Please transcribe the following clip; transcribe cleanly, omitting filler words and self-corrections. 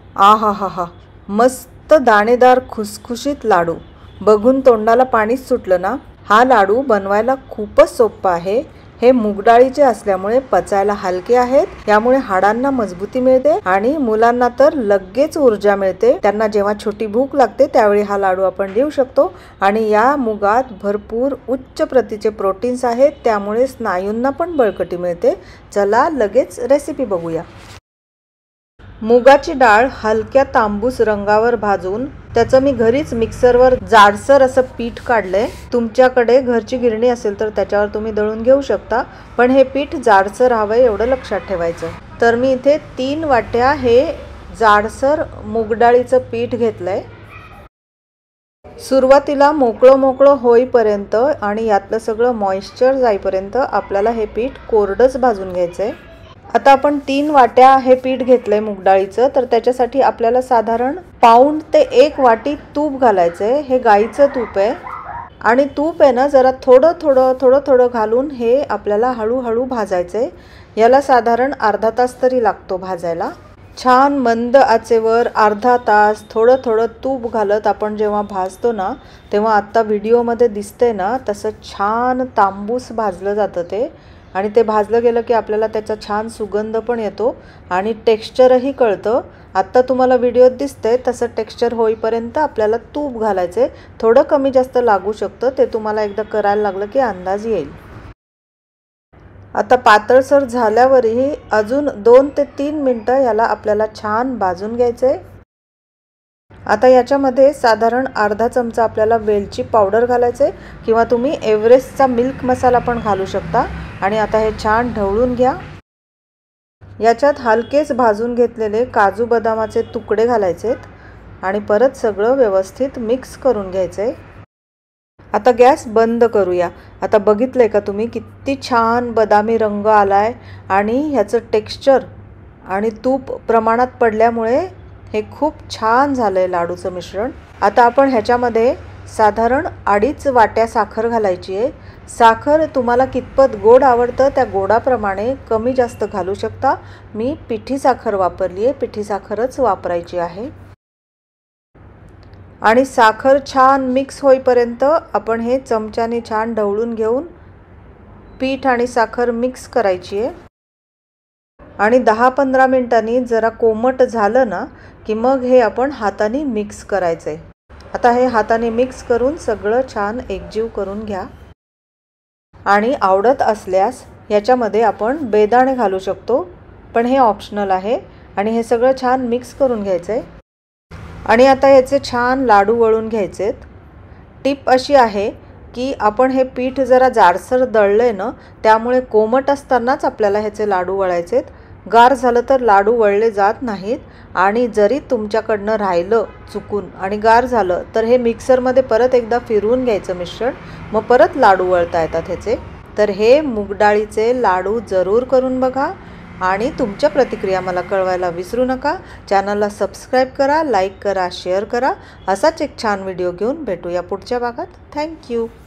आहाहाहा, मस्त दाणेदार खुसखुशीत लाडू. बघून तोंडाला पाणीच सुटलं ना. हा लाडू बनवायला खूपच सोपा आहे. हे मूग डाळीचे असल्यामुळे पचायला हलके आहेत. यामुळे हाडांना मजबूती मिळते आणि मुलांना तर लगेच ऊर्जा मिळते. त्यांना जेव्हा छोटी भूक लागते त्यावेळी हा लाडू आपण देऊ शकतो. आणि या मुगात भरपूर उच्च प्रतीचे प्रोटीन्स आहेत, त्यामुळे स्नायूंना पण बळकटी मिळते. चला लगेच रेसिपी बघूया. मुगाची डाळ हलक्या तांबूस रंगावर भाजून त्याचं मी घरीच मिक्सरवर जाडसर असं पीठ काढलंय. तुमच्याकडे घरची गिरणी असेल तर त्याच्यावर तुम्ही दळून घेऊ शकता, पण हे पीठ जाडसर हवं एवढं लक्षात ठेवायचं. तर मी इथे 3 वाट्या हे जाडसर मूगडाळीचं पीठ घेतलंय. सुरुवातीला मोकळं होईपर्यंत आणि यातलं सगळं मॉइश्चर जाईपर्यंत आपल्याला हे पीठ कोरडंच भाजून घ्यायचंय. आता आपण 3 वाट्या हे पीठ घेतलंय मूग डाळीचं, तर त्याच्यासाठी आपल्याला साधारण पाऊण ते 1 वाटी तूप घालायचंय. हे गाईचं तूप आहे आणि तूप आहे ना जरा थोडं घालून हे आपल्याला हळूहळू भाजायचंय. याला साधारण अर्धा तास तरी लागतो भाजायला. छान मंद आचेवर अर्धा तास थोडं तूप घालत आपण जेव्हा भाजतो ना, तेव्हा आत्ता व्हिडिओमध्ये दिसतंय ना तसं छान तांबूस भाजलं जातं ते. आणि ते भाजलं गेलं की आपल्याला त्याचा छान सुगंध पण येतो आणि टेक्स्चरही कळतं. आत्ता तुम्हाला व्हिडिओत दिसतंय तसं टेक्स्चर होईपर्यंत आपल्याला तूप घालायचे. थोडं कमी जास्त लागू शकतं, ते तुम्हाला एकदा करायला लागलं की अंदाज येईल. आता पातळसर झाल्यावरही अजून 2 ते 3 मिनटं याला आपल्याला छान भाजून घ्यायचंय. आता याच्यामध्ये साधारण अर्धा चमचा आपल्याला वेलची पावडर घालायचे किंवा तुम्ही एव्हरेस्टचा मिल्क मसाला पण घालू शकता. आणि आता हे छान ढवळून घ्या. याच्यात हलकेच भाजून घेतलेले काजू बदामाचे तुकडे घालायचेत आणि परत सगळं व्यवस्थित मिक्स करून घ्यायचंय. आता गॅस बंद करूया. आता बघितलंय का तुम्ही किती छान बदामी रंग आलाय आणि ह्याचं टेक्स्चर आणि तूप प्रमाणात पडल्यामुळे हे खूप छान झालंय लाडूचं मिश्रण. आता आपण ह्याच्यामध्ये साधारण 2.5 वाट्या साखर घालायची आहे. साखर तुम्हाला कितपत गोड आवडतं त्या गोडाप्रमाणे कमी जास्त घालू शकता. मी पिठी साखर वापरली आहे, पिठी साखरच वापरायची आहे. आणि साखर छान मिक्स होईपर्यंत आपण हे चमच्याने छान ढवळून घेऊन पीठ आणि साखर मिक्स करायची आहे. आणि 10-15 मिनिटांनी जरा कोमट झालं ना की मग हे आपण हाताने मिक्स करायचंय. आता हे हाताने मिक्स करून सगळं छान एकजीव करून घ्या. आणि आवडत असल्यास याच्यामध्ये आपण बेदाणे घालू शकतो, पण हे ऑप्शनल आहे. आणि हे सगळं छान मिक्स करून घ्यायचंय. आणि आता याचे छान लाडू वळून घ्यायचेत. टिप अशी आहे की आपण हे पीठ जरा जाडसर दळलंय ना, त्यामुळे कोमट असतानाच आपल्याला ह्याचे लाडू वळायचेत. गार झालं तर लाडू वळले जात नाहीत. आणि जरी तुमच्याकडनं राहिलं चुकून आणि गार झालं तर हे मिक्सरमध्ये परत एकदा फिरवून घ्यायचं मिश्रण, मग परत लाडू वळता येतात ह्याचे. तर हे मूग डाळीचे लाडू जरूर करून बघा आणि तुमच्या प्रतिक्रिया मला कळवायला विसरू नका. चॅनलला सबस्क्राईब करा, लाईक करा, शेअर करा. असाच एक छान व्हिडिओ घेऊन भेटूया पुढच्या भागात. थँक्यू.